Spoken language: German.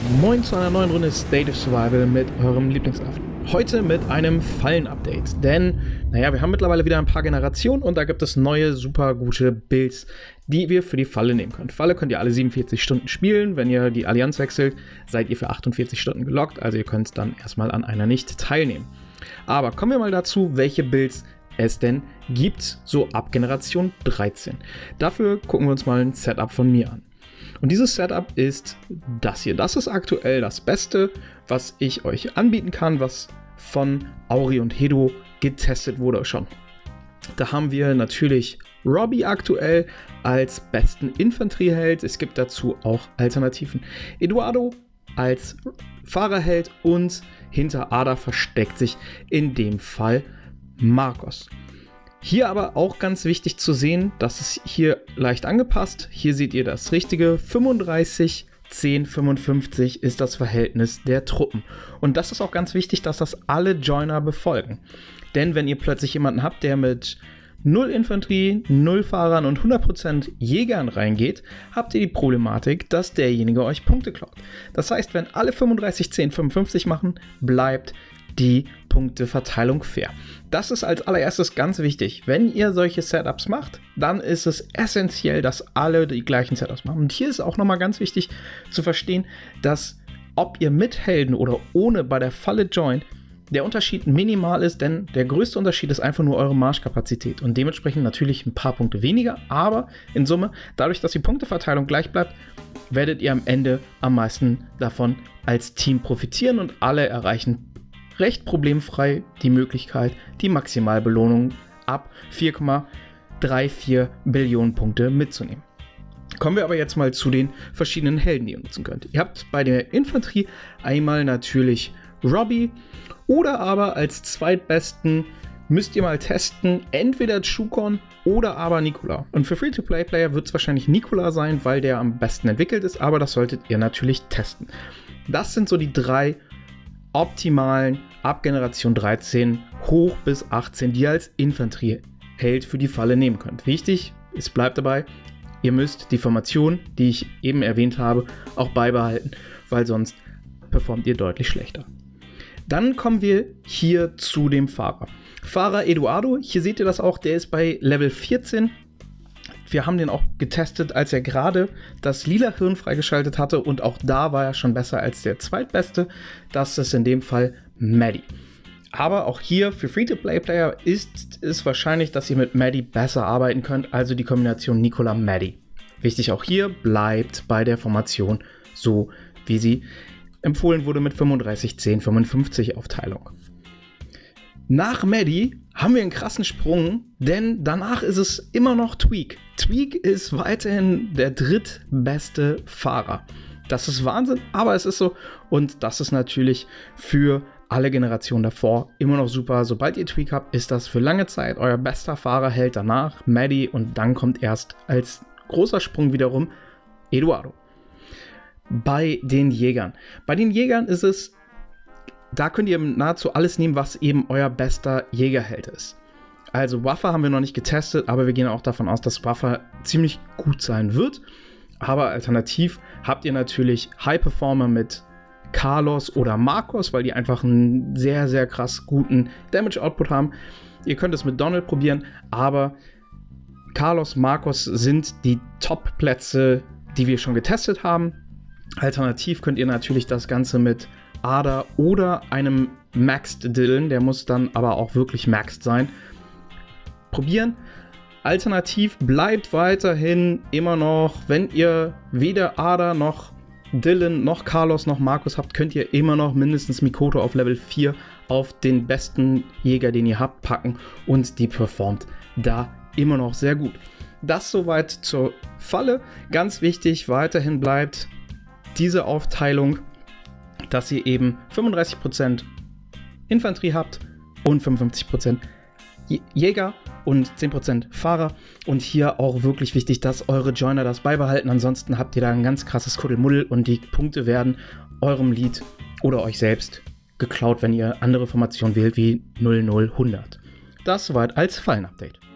Moin zu einer neuen Runde State of Survival mit eurem Lieblingsaffen. Heute mit einem Fallen-Update, denn, naja, wir haben mittlerweile wieder ein paar Generationen und da gibt es neue, super gute Builds, die wir für die Falle nehmen können. Falle könnt ihr alle 47 Stunden spielen, wenn ihr die Allianz wechselt, seid ihr für 48 Stunden gelockt, also ihr könnt dann erstmal an einer nicht teilnehmen. Aber kommen wir mal dazu, welche Builds es denn gibt, so ab Generation 13. Dafür gucken wir uns mal ein Setup von mir an. Und dieses Setup ist das hier. Das ist aktuell das Beste, was ich euch anbieten kann, was von Auri und Hedo getestet wurde schon. Da haben wir natürlich Robbie aktuell als besten Infanterieheld. Es gibt dazu auch Alternativen. Eduardo als Fahrerheld und hinter Ada versteckt sich in dem Fall Marcos. Hier aber auch ganz wichtig zu sehen, das ist hier leicht angepasst. Hier seht ihr das Richtige. 35, 10, 55 ist das Verhältnis der Truppen. Und das ist auch ganz wichtig, dass das alle Joiner befolgen. Denn wenn ihr plötzlich jemanden habt, der mit 0 Infanterie, 0 Fahrern und 100% Jägern reingeht, habt ihr die Problematik, dass derjenige euch Punkte klaut. Das heißt, wenn alle 35, 10, 55 machen, bleibt die Punkteverteilung fair. Das ist als allererstes ganz wichtig. Wenn ihr solche Setups macht, dann ist es essentiell, dass alle die gleichen Setups machen. Und hier ist auch nochmal ganz wichtig zu verstehen, dass ob ihr mit Helden oder ohne bei der Falle joint, der Unterschied minimal ist, denn der größte Unterschied ist einfach nur eure Marschkapazität und dementsprechend natürlich ein paar Punkte weniger, aber in Summe, dadurch, dass die Punkteverteilung gleich bleibt, werdet ihr am Ende am meisten davon als Team profitieren und alle erreichen recht problemfrei die Möglichkeit, die Maximalbelohnung ab 4,34 Billionen Punkte mitzunehmen. Kommen wir aber jetzt mal zu den verschiedenen Helden, die ihr nutzen könnt. Ihr habt bei der Infanterie einmal natürlich Robbie oder aber als zweitbesten müsst ihr mal testen, entweder Chukon oder aber Nikola. Und für Free-to-Play-Player wird es wahrscheinlich Nikola sein, weil der am besten entwickelt ist, aber das solltet ihr natürlich testen. Das sind so die drei optimalen ab Generation 13 hoch bis 18, die ihr als Infanterieheld für die Falle nehmen könnt. Wichtig, es bleibt dabei, ihr müsst die Formation, die ich eben erwähnt habe, auch beibehalten, weil sonst performt ihr deutlich schlechter. Dann kommen wir hier zu dem Fahrer. Fahrer Eduardo, hier seht ihr das auch, der ist bei Level 14. Wir haben den auch getestet, als er gerade das lila Hirn freigeschaltet hatte und auch da war er schon besser als der zweitbeste. Das ist in dem Fall Maddie. Aber auch hier für Free-to-Play-Player ist es wahrscheinlich, dass ihr mit Maddie besser arbeiten könnt, also die Kombination Nikola-Maddie. Wichtig auch hier, bleibt bei der Formation so, wie sie empfohlen wurde mit 35, 10, 55 Aufteilung. Nach Maddie haben wir einen krassen Sprung, denn danach ist es immer noch Tweak. Tweak ist weiterhin der drittbeste Fahrer. Das ist Wahnsinn, aber es ist so. Und das ist natürlich für alle Generationen davor immer noch super. Sobald ihr Tweak habt, ist das für lange Zeit euer bester Fahrer, hält danach Maddie und dann kommt erst als großer Sprung wiederum Eduardo. Bei den Jägern. Bei den Jägern ist es, da könnt ihr nahezu alles nehmen, was eben euer bester Jägerheld ist. Also Waffe haben wir noch nicht getestet, aber wir gehen auch davon aus, dass Waffe ziemlich gut sein wird. Aber alternativ habt ihr natürlich High Performer mit Carlos oder Marcos, weil die einfach einen sehr, sehr krass guten Damage Output haben. Ihr könnt es mit Donald probieren, aber Carlos, Marcos sind die Top-Plätze, die wir schon getestet haben. Alternativ könnt ihr natürlich das Ganze mit Ada oder einem Maxed Dylan, der muss dann aber auch wirklich Maxed sein, probieren. Alternativ bleibt weiterhin immer noch, wenn ihr weder Ada noch Dylan noch Carlos noch Marcos habt, könnt ihr immer noch mindestens Mikoto auf Level 4 auf den besten Jäger, den ihr habt, packen und die performt da immer noch sehr gut. Das soweit zur Falle. Ganz wichtig, weiterhin bleibt diese Aufteilung, dass ihr eben 35% Infanterie habt und 55% Jäger und 10% Fahrer. Und hier auch wirklich wichtig, dass eure Joiner das beibehalten. Ansonsten habt ihr da ein ganz krasses Kuddelmuddel und die Punkte werden eurem Lead oder euch selbst geklaut, wenn ihr andere Formationen wählt wie 00, 100. Das soweit als Fallen-Update.